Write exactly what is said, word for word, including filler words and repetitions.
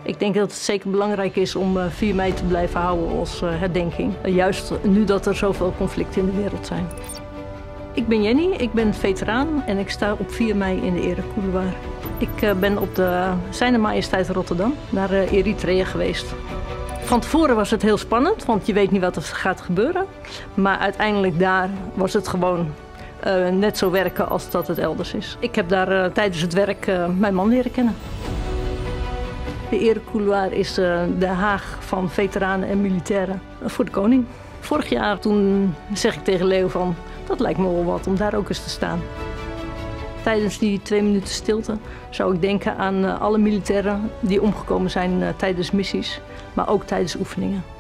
Ik denk dat het zeker belangrijk is om vier mei te blijven houden als herdenking. Juist nu dat er zoveel conflicten in de wereld zijn. Ik ben Jenny, ik ben veteraan en ik sta op vier mei in de erecouloir. Ik ben op de Zijne Majesteit Rotterdam naar Eritrea geweest. Van tevoren was het heel spannend, want je weet niet wat er gaat gebeuren. Maar uiteindelijk daar was het gewoon uh, net zo werken als dat het elders is. Ik heb daar uh, tijdens het werk uh, mijn man leren kennen. De erecouloir is uh, de haag van veteranen en militairen voor de koning. Vorig jaar toen zeg ik tegen Leo van, dat lijkt me wel wat om daar ook eens te staan. Tijdens die twee minuten stilte zou ik denken aan uh, alle militairen die omgekomen zijn uh, tijdens missies, maar ook tijdens oefeningen.